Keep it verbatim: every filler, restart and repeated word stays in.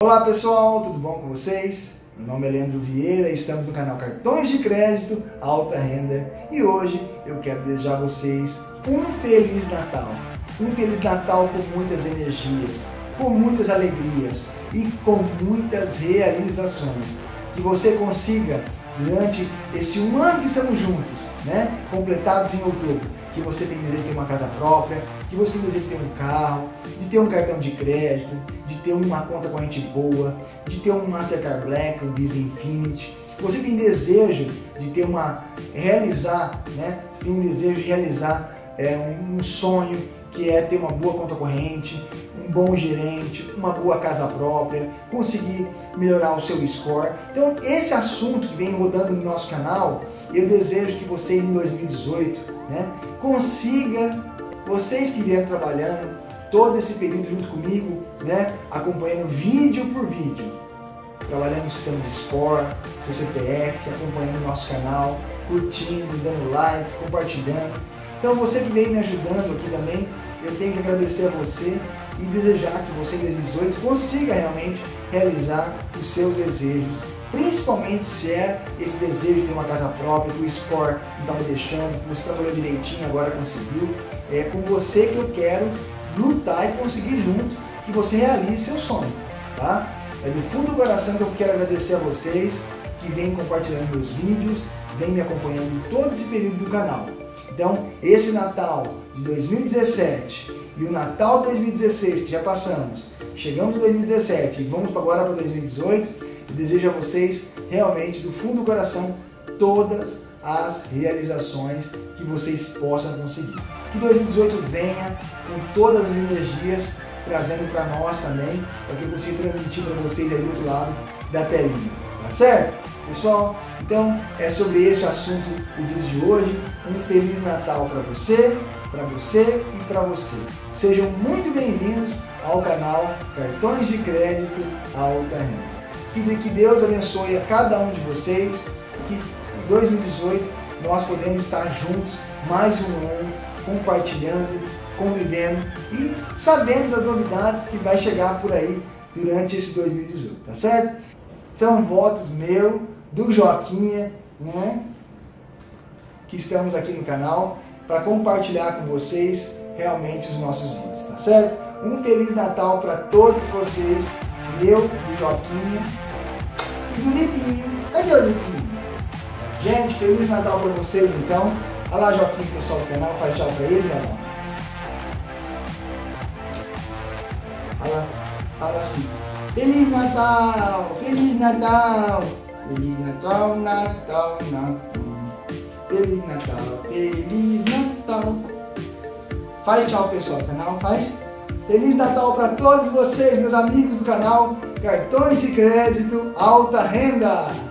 Olá pessoal, tudo bom com vocês? Meu nome é Leandro Vieira e estamos no canal Cartões de Crédito Alta Renda e hoje eu quero desejar a vocês um Feliz Natal. Um Feliz Natal com muitas energias, com muitas alegrias e com muitas realizações. Que você consiga, durante esse um ano que estamos juntos, né, completados em outubro, que você tem desejo de ter uma casa própria, que você tem desejo de ter um carro, de ter um cartão de crédito, de ter uma conta corrente boa, de ter um Mastercard Black, um Visa Infinity. Você tem desejo de ter uma, realizar, né? Você tem um desejo de realizar é, um, um sonho, que é ter uma boa conta corrente, um bom gerente, uma boa casa própria, conseguir melhorar o seu score. Então esse assunto que vem rodando no nosso canal, eu desejo que vocês em dois mil e dezoito, né, consiga, vocês que vieram trabalhando todo esse período junto comigo, né, acompanhando vídeo por vídeo, trabalhando no sistema de score, seu C P F, acompanhando o nosso canal, curtindo, dando like, compartilhando. Então você que vem me ajudando aqui também, eu tenho que agradecer a você e desejar que você em dois mil e dezoito consiga realmente realizar os seus desejos, principalmente se é esse desejo de ter uma casa própria, que o score não estava deixando, que você trabalhou direitinho, agora conseguiu. É com você que eu quero lutar e conseguir junto que você realize seu sonho, tá? É do fundo do coração que eu quero agradecer a vocês que vêm compartilhando meus vídeos, vêm me acompanhando em todo esse período do canal. Então, esse Natal de dois mil e dezessete e o Natal de dois mil e dezesseis que já passamos, chegamos em dois mil e dezessete e vamos agora para dois mil e dezoito, eu desejo a vocês realmente do fundo do coração todas as realizações que vocês possam conseguir. Que dois mil e dezoito venha com todas as energias, trazendo para nós também, para que eu consiga transmitir para vocês aí do outro lado da telinha, tá certo? Pessoal, então é sobre esse assunto o vídeo de hoje. Um Feliz Natal para você, para você e para você. Sejam muito bem-vindos ao canal Cartões de Crédito Alta Renda. Que, que Deus abençoe a cada um de vocês e que em dois mil e dezoito nós podemos estar juntos mais um ano, compartilhando, convivendo e sabendo das novidades que vai chegar por aí durante esse dois mil e dezoito, tá certo? São votos meus, do Joquinha, né, que estamos aqui no canal para compartilhar com vocês realmente os nossos vídeos, tá certo? Um Feliz Natal para todos vocês, meu, do Joquinha e do Lipinho. Cadê o Lipinho? Gente, Feliz Natal para vocês então. Olha lá, Joquinha, pessoal do canal, faz tchau para ele, né? Olha lá, fala assim: Feliz Natal, Feliz Natal, Feliz Natal, Natal, Natal, Feliz Natal, Feliz Natal. Faz tchau, pessoal do canal, faz. Feliz Natal para todos vocês, meus amigos do canal Cartões de Crédito Alta Renda.